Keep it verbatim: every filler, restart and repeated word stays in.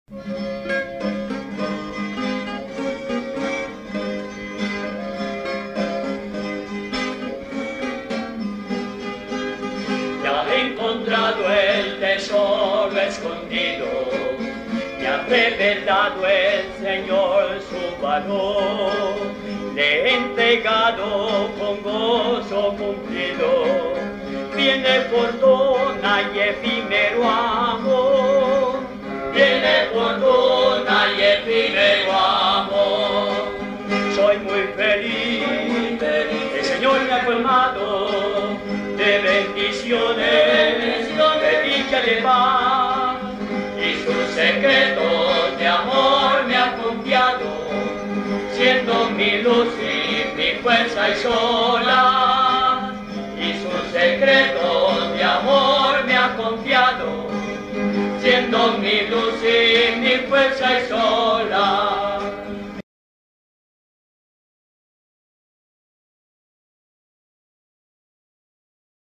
Ya he encontrado el tesoro escondido, me ha revelado el Señor su valor, le he entregado con gozo cumplido, viene fortuna y efímero amor, viene fortuna y efímero amor. Soy muy feliz, el Señor me ha colmado de bendiciones, de dicha, de paz, y sus secretos de amor me ha confiado, siendo mi luz y mi fuerza y sola, y sus secretos de amor me ha confiado, siendo mi luz y mi